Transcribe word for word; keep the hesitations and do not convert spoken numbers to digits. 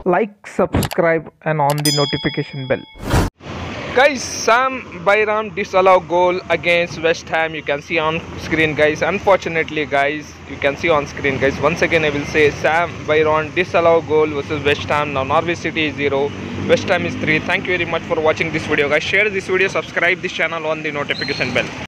like, subscribe and on the notification bell. Guys, Sam Byram disallow goal against West Ham. You can see on screen, guys. Unfortunately, guys, you can see on screen, guys. Once again, I will say Sam Byram disallow goal versus West Ham. Now Norwich City is zero, West Ham is three. Thank you very much for watching this video, guys. Share this video, subscribe this channel, on the notification bell.